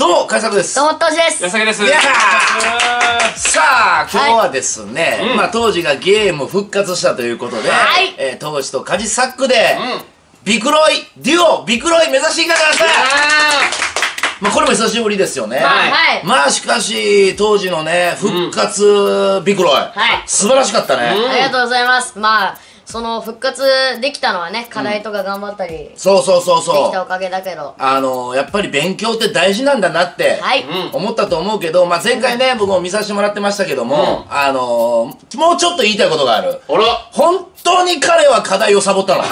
どうも、海作です。 どうも、当時です。 安崎です。 さあ、今日はですね、当時がゲーム復活したということで、当時とカジサックで、ビクロイ、デュオ、ビクロイ目指していかなください。これも久しぶりですよね。しかし、当時のね、復活ビクロイ、素晴らしかったね。 ありがとうございます。その復活できたのはね、課題とか頑張ったりできそうたおかげだけど、 やっぱり勉強って大事なんだなって思ったと思うけど、前回ね、僕も見させてもらってましたけども、もうちょっと言いたいことがある。本当に彼は課題をサボったの。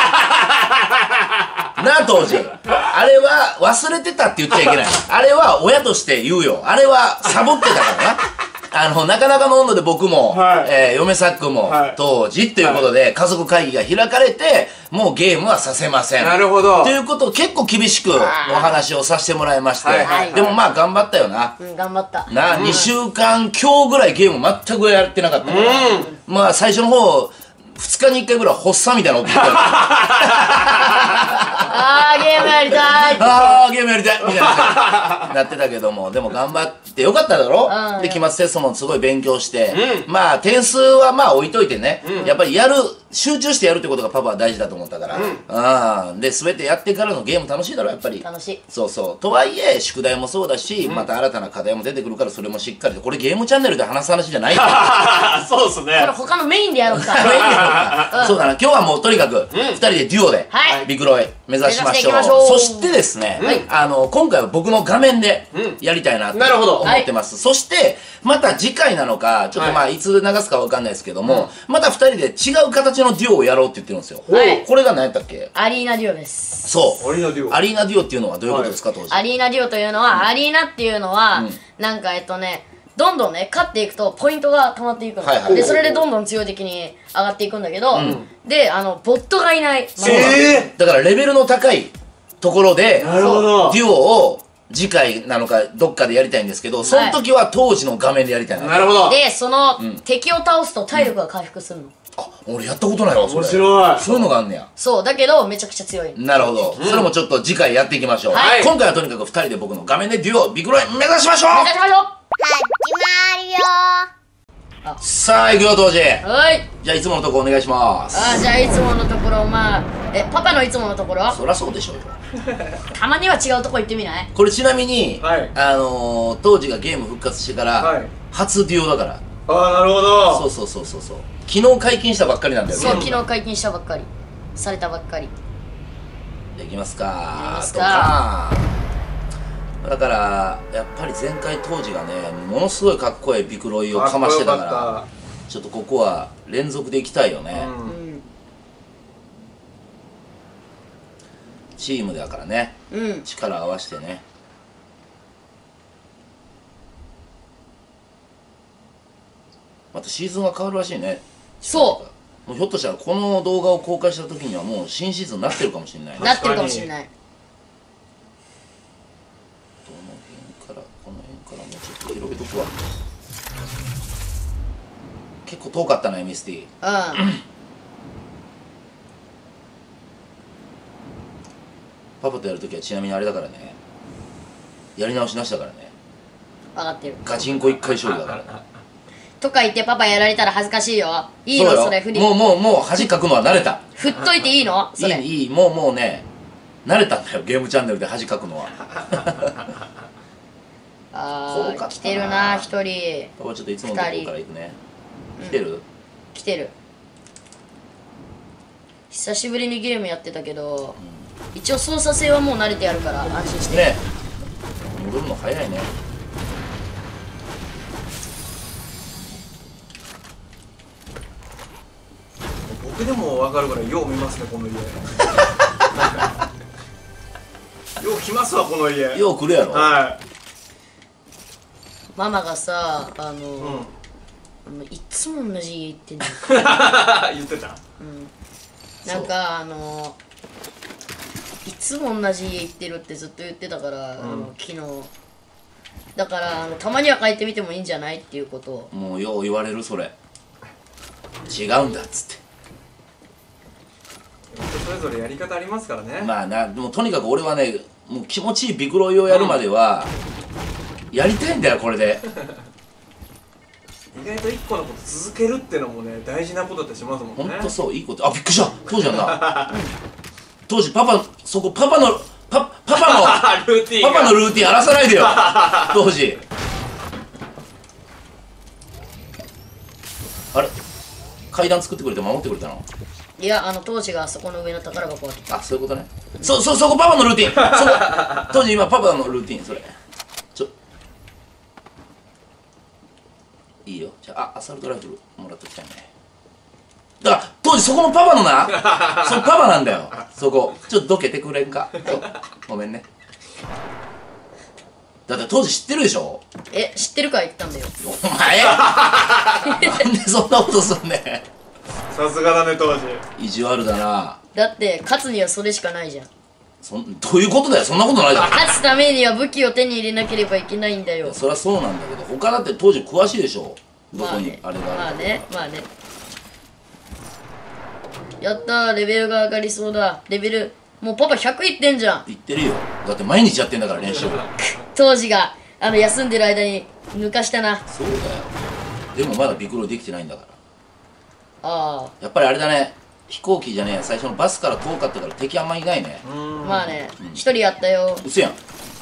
なあ、当時。あれは忘れてたって言っちゃいけない。あれは親として言うよ。あれはサボってたからな。なかなかの温度で僕も、嫁さっくも、当時ということで、家族会議が開かれて、もうゲームはさせません。 なるほど。 ということを結構厳しくお話をさせてもらいまして、でも頑張ったよな。 頑張った。 2週間今日ぐらいゲーム全くやってなかったから、最初の方、2日に1回ぐらい発作みたいなの起きてた。 ゲームやりたいゲームやりたいみたいななってたけども、でも頑張ってよかっただろ。で、期末テストもすごい勉強して、点数は置いといてね、やっぱり集中してやるってことがパパは大事だと思ったから。で、全てやってからのゲーム楽しいだろ、やっぱり。 楽しい。 そうそう。とはいえ、宿題もそうだし、また新たな課題も出てくるから、それもしっかりと。これゲームチャンネルで話す話じゃないから。 そうですね。 これ他のメインでやろうか。 そうだな、今日はもうとにかく、2人でデュオで、ビクロイ目指しましょう。そしてですね、今回は僕の画面でやりたいなと思ってます。そして、また次回なのか、ちょっといつ流すかわかんないですけども、また2人で違う形のデュオをやろうって言ってるんですよ。これが何やったっけ？ アリーナデュオです。 そう。 アリーナデュオ。 アリーナデュオっていうのはどういうことですか、当時。 アリーナデュオというのは、アリーナっていうのは、どんどんね、勝っていくとポイントが溜まっていくの。で、それでどんどん強い敵に上がっていくんだけど、で、ボットがいない。 だからレベルの高いところで、デュオを次回なのかどっかでやりたいんですけど、その時は当時の画面でやりたいな。 なるほど。 で、その敵を倒すと体力が回復するの。 俺やったことないわ、それ。 面白い。 そういうのがあんねや。 そう、だけどめちゃくちゃ強い。 なるほど。それもちょっと次回やっていきましょう。今回はとにかく2人で僕の画面でデュオ、ビクロイ目指しましょう。 目指しましょう。 始まるよ。 さあ、行くよ、当時。 はい。 じゃあ、いつものとこお願いします。 じゃあ、いつものところ、パパのいつものところそりゃそうでしょうよ。 たまには違うとこ行ってみない？ これちなみに、当時がゲーム復活してから、初デュオだから。 なるほど。 そう。昨日解禁したばっかりなんだよね。 そう、昨日解禁したばっかり。されたばっかり。 じゃあ、いきますか。だから、やっぱり前回当時がね、ものすごいかっこいいビクロイをかましてたから、ちょっとここは連続でいきたいよね。チームだからね、力合わせてね。またシーズンが変わるらしいね。 そう。 もうひょっとしたらこの動画を公開した時にはもう新シーズンになってるかもしれないね。 なってるかもしれない。 この辺からもうちょっと広げとくわ。結構遠かったな、ミスティ。パパとやるときはちなみにあれだからね、やり直しなしだからね。 分かってる。 ガチンコ1回勝利だからね。 とか言ってパパやられたら恥ずかしいよ。いいのそれ振り。 もう恥かくのは慣れた。 振っといていいのそれ。 いい、もうね、慣れたんだよ、ゲームチャンネルで恥かくのは。 来てるな、1人。 パパちょっといつものとこから行くね。来てる？ 来てる。久しぶりにゲームやってたけど、一応操作性はもう慣れてやるから安心してね。戻るの早いね。 僕でも分かるぐらいよう見ますね、この家。よう来ますわ、この家。 よう来るやろ。 ママがさ、いつも同じ家行ってんの。 言ってた。 なんかいつも同じ家行ってるってずっと言ってたから、昨日。だからたまには帰ってみてもいいんじゃないっていうことを。 もうよう言われる、それ。違うんだっつって。 人それぞれやり方ありますからね。 でもとにかく俺はね、 もう気持ちいいビクロイをやるまでは、やりたいんだよこれで。 意外と一個のこと続けるってのもね大事なことだったりしますもんね。 ほんとそう、いいこと。あ、びっくりした。当時やんな。当時パパのルーティン荒らさないでよ。当時あれ階段作ってくれて守ってくれたの？ いや、当時がそこの上の宝箱。 あ、そういうことね。そこパパのルーティン。当時今パパのルーティンそれ。いいよ。じゃあアサルトライフルもらっときたいね。だから当時そこもパパのな。そうパパなんだよ。そこちょっとどけてくれんか。ごめんね。だって当時知ってるでしょ。 知ってるから言ったんだよ。 お前なんでそんなことすんねん。 さすがだね当時。 意地悪だな。 だって勝つにはそれしかないじゃん。 どういうことだよ。そんなことないじゃん。 勝つためには武器を手に入れなければいけないんだよ。 そりゃそうなんだけど、他だって当時詳しいでしょ。どこにあれがあるか。 まあね。やったー、レベルが上がりそうだ。レベルもうパパ100いってんじゃん。 言ってるよ。だって毎日やってんだから練習。 当時が休んでる間に抜かしたな。 そうだよ。でもまだビクロイできてないんだから。 ああ、 やっぱりあれだね。飛行機じゃねえ、最初のバスから遠かったから敵あんまいないね。 まあね、一人やったよ。 うせやん。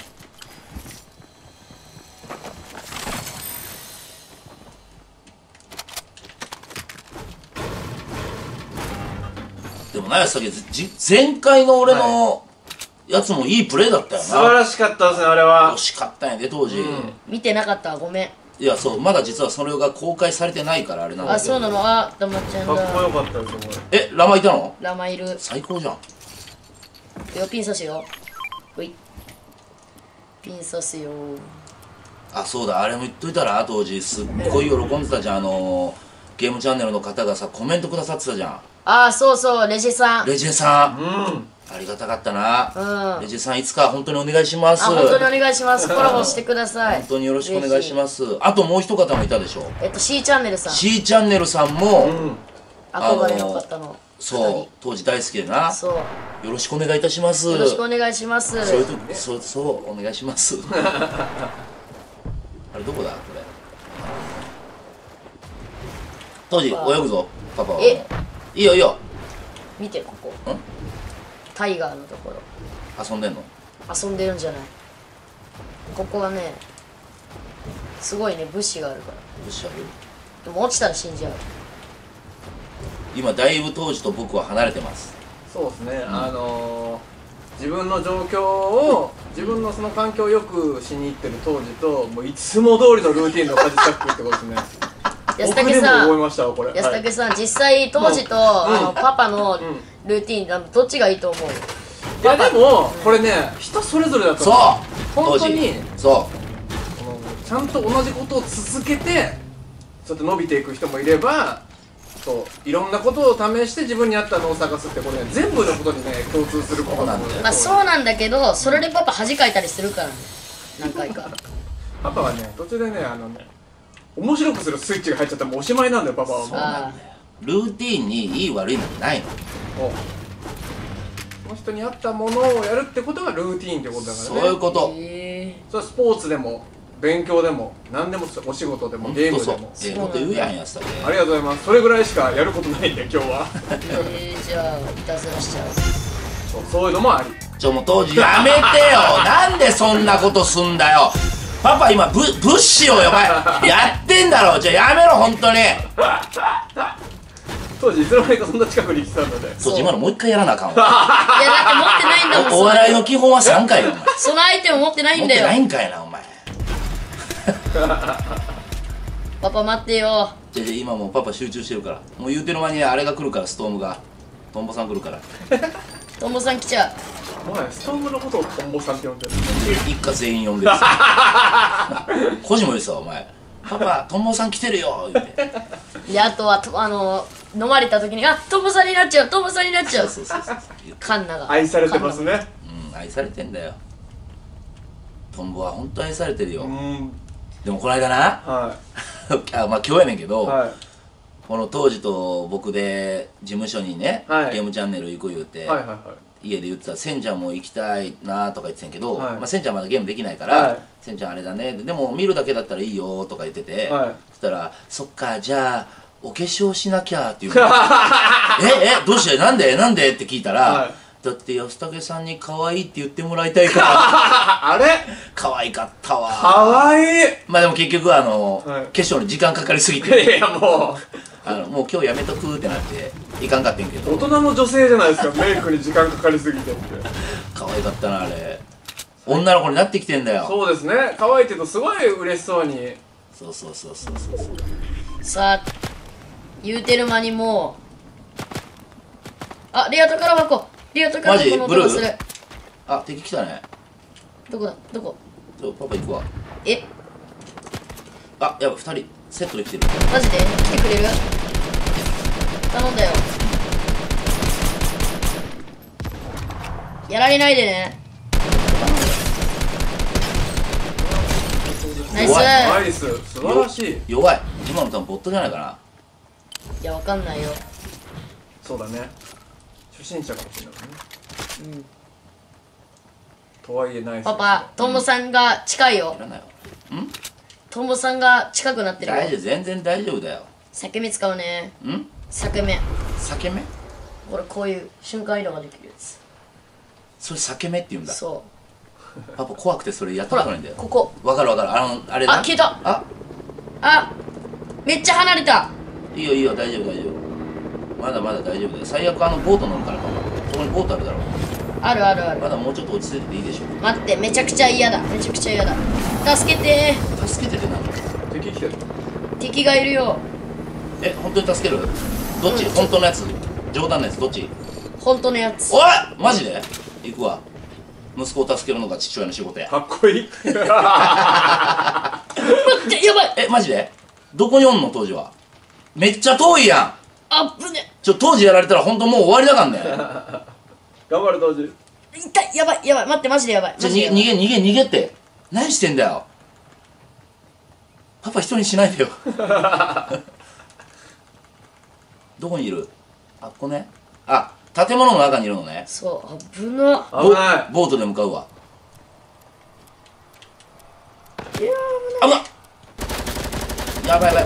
でもな、さっき前回の俺のやつもいいプレーだったよな。 素晴らしかったですねあれは。 惜しかったんやで当時。 見てなかったわ、ごめん。 いや、そう、まだ実はそれが公開されてないからあれなんだけど。 あ、そうなの。あ、たまちゃんかっこだ。 よかったですこえ、ラマいたの？ ラマいる。 最高じゃん。 ピン刺すよ。ほい。ピン刺すよ。 あ、そうだ、あれも言っといたら当時すっごい喜んでたじゃん。ゲームチャンネルの方がさコメントくださってたじゃん。 あ、そうそう、レジェさん。 レジェさん、 れ。 ありがたかったな。 うん。 レジェさんいつか本当にお願いします。 あ、本当にお願いします。コラボしてください。 本当によろしくお願いします。あともう一方もいたでしょ。 C チャンネルさん。 C チャンネルさんも、 憧れの方の。 そう当時大好きでな。 そう。 よろしくお願いいたします。 よろしくお願いします。 そういう時そうお願いします。あれどこだこれ。当時泳ぐぞパパは。いいよいいよ。 見て、ここ。タイガーのところ。 遊んでんの？ 遊んでるんじゃない。ここはね、すごいね、物資があるから。 どうしちゃう？ でも落ちたら死んじゃう。 今だいぶ当時と僕は離れてます。 そうですね、自分の状況を自分のその環境をよくしに行ってる当時ともういつも通りのルーティンのカジサックってことですね。 安僕でも武さん、 覚えましたわこれ。 安武さん、実際当時とパパのルーティン、どっちがいいと思う？ いやでもこれね人それぞれだとそう思う。本当にそちゃんと同じことを続けてちょっと伸びていく人もいれば、そういろんなことを試して自分に合ったのを探すってこれね全部のことにね共通することなんで。 まあそうなんだけど、それでパパ恥かいたりするからね、何回か。 パパはね途中でね面白くするスイッチが入っちゃったらもうおしまいなんだよパパはもう。 あう。ルーティーンにいい悪いなんてないの。 その人に合ったものをやるってことがルーティーンってことだからね。 そういうこと。 それはスポーツでも勉強でも何でもお仕事でもゲームでも。 ええこと言うやんやつだけ。 ありがとうございます。それぐらいしかやることないんで今日は。 じゃあいたずらしちゃう。 そういうのもあり。 もう当時やめてよ。なんでそんなことすんだよ。パパ今物資をやってんだろ。じゃあやめろ本当に。 当時いつの間にかそんな近くに来てたので。 当時今のもう一回やらなあかんわ。 いやだって持ってないんだもん。 お笑いの基本は3回よお前。 その相手を持ってないんだよ。 持ってないんかいなお前。 パパ待ってよ。 じゃあ今もうパパ集中してるから。もう言うてる間にあれが来るから、ストームが。トンボさん来るから。 トンボさん来ちゃう。 お前ストームのことをトンボさんって呼んでる。 一家全員呼んでる。個人も言ってたわお前。パパトンボさん来てるよ言って。 であとは飲まれた時にトンボさんになっちゃう、トンボさんになっちゃう。 そうカンナが愛されてますね。 愛されてんだよ。トンボは本当愛されてるよ。 うん。 でもこの間な、 はまあ今日やねんけど、 い。はい。 この当時と僕で事務所にね、 はいゲームチャンネル行く言うて、 はいはいはい。 家で言ってたせんちゃんも行きたいなとか言ってたんやけど、 はいまあ、せんちゃんまだゲームできないから、 はい、 せんちゃんあれだねでも見るだけだったらいいよとか言ってて、 はい、 そしたら「そっかじゃあお化粧しなきゃ」って言うのどうしてなんでなんでって聞いたら、はい、だって安武さんに可愛いって言ってもらいたいからあれ可愛かったわ可愛いまあでも結局はい、化粧に時間かかりすぎていやもうもう今日やめとくってなっていかんかってんけど大人の女性じゃないですかメイクに時間かかりすぎてって可愛かったなあれ女の子になってきてんだよそうですね可愛いけどすごい嬉しそうにそうさあ言うてる間にもうレア宝箱の音がする敵来たねどこパパ行くわやばい2人セットで来てるマジで来てくれる頼んだよやられないでねナイスナイス素晴らしい弱い今の多分ボットじゃないかないやわかんないよそうだね初心者かもしれないねとはいえナイスパパトンボさんが近いよいらないよトンボさんが近くなってるよ全然大丈夫だよ裂け目使うね裂け目これこういう瞬間移動ができるやつそれ裂け目って言うんだそうパパ怖くてそれやったことないんだよここわかるあれだ消えためっちゃ離れたいいよ大丈夫まだ大丈夫だよ最悪ボート乗るからパパそこにボートあるだろあるまだもうちょっと落ち着いてていいでしょ待ってめちゃくちゃ嫌だ助けてって何敵来てる敵がいるよ本当に助けるどっち本当のやつ冗談のやつどっち本当のやつおいマジで行くわ息子を助けるのが父親の仕事やかっこいい待ってやばいマジでどこにおんの当時はめっちゃ遠いやんぶね当時やられたら本当もう終わりだからね頑張る当時痛いやばい待ってマジでやばい逃げって何してんだよパパ一人にしないでよどこにいるここね建物の中にいるのねそう危な危ないボートで向かうわ危ないやばい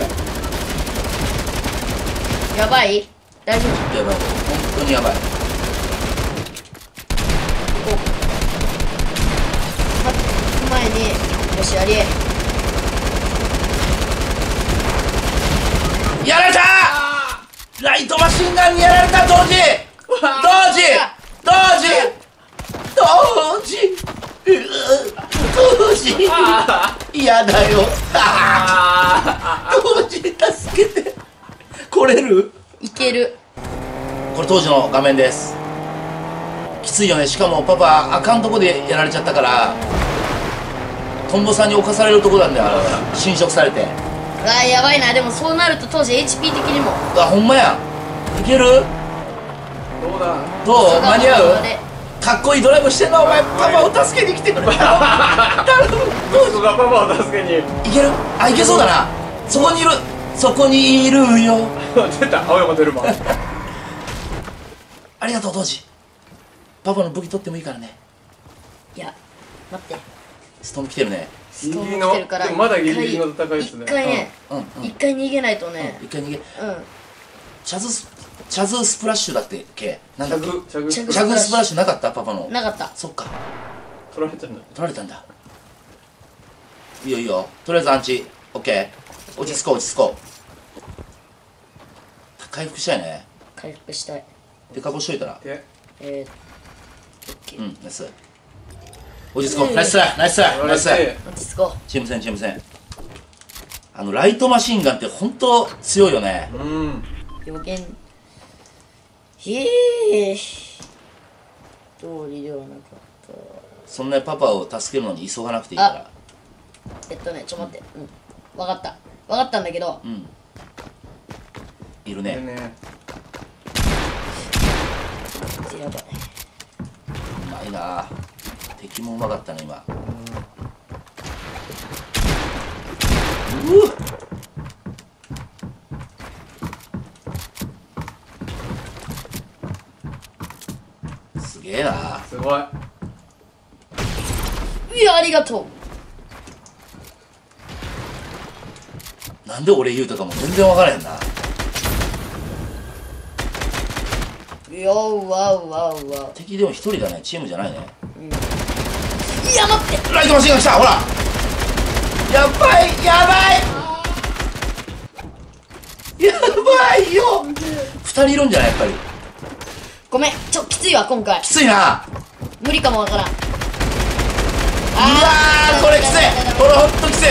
大丈夫本当にやばい前によしやられたライトマシンガンにやられた同時嫌だよ同時助けて来れるいけるこれ当時の画面ですきついよねしかもパパあかんとこでやられちゃったからトンボさんに侵されるとこなんだよ侵食されてやばいなでもそうなると当時 HP 的にもほんまやいけるどうだどう間に合うかっこいいドライブしてんのお前パパを助けに来てくれ息子がパパを助けにいけるいけそうだなそこにいるよ出た青山テルマありがとう当時パパの武器取ってもいいからねいや待ってストーム来てるねストーム来てるからでもまだギリギリの戦いですね一回逃げないとね一回逃げチャズスプラッシュだってなんだっけチャグスプラッシュなかったパパのなかったそっか取られたんだいいよとりあえずアンチオッケー落ち着こう回復したいね回復したいでかぼしといたらオッケーナイス落ち着こうナイス落ち着こうチーム戦ライトマシンガンって本当強いよね予言通りではなかったそんなパパを助けるのに急がなくていいからちょっと待って分かったんだけどいるねやばい。 うまいな。敵もうまかったね今。すげげえな。 すごい。 いや、ありがとなんで俺言うとかも全然分からへんな。 う。よーわうわうわ。 敵でも一人だね、チームじゃないね。 いや、待って。 ライトマシンが来た、ほら。やばい、やばい。やばいよ。二人いるんじゃない、やっぱり。 ごめん、きついわ、今回き。ついな。 無理かもわからん。 うわー、これきつい。これほんときつい。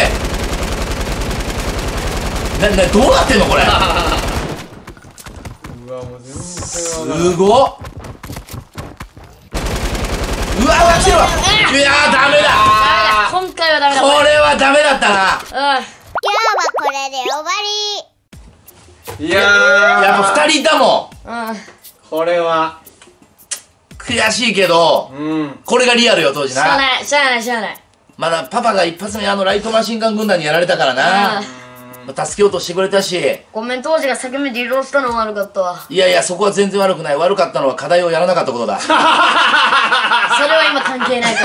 どうなってんのこれ。 うわ、もう全然すごっ。うわうわ、来てるわ。いやー、ダメだ。 今回はダメだ。 これはダメだったな。 今日はこれで終わり。 いやー、 やっぱ二人いたもん。 これは悔しいけど、これがリアルよ、当時な。 しゃあない、しゃあない、しゃあない。 まだパパが一発目ライトマシンガン軍団にやられたからな。助けようとしてくれたし。 ごめん、当時が先目で移動したのも悪かったわ。 いやいや、そこは全然悪くない。悪かったのは課題をやらなかったことだ。 それは今関係ないから。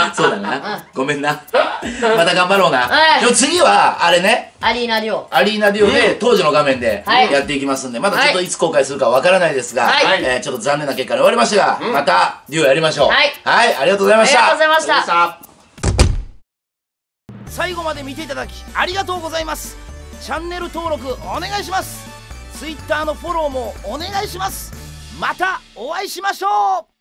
そうだな。ごめんな。また頑張ろうな。 はいでも次は、あれね。 アリーナデュオ。 アリーナデュオで当時の画面ではいやっていきますんで、まだちょっといつ公開するかわからないですが、 はいちょっと残念な結果に終わりましたが、またデュオやりましょう。 はいはい、ありがとうございました。 ありがとうございました。 最後まで見ていただきありがとうございます。チャンネル登録お願いします。Twitter のフォローもお願いします。またお会いしましょう。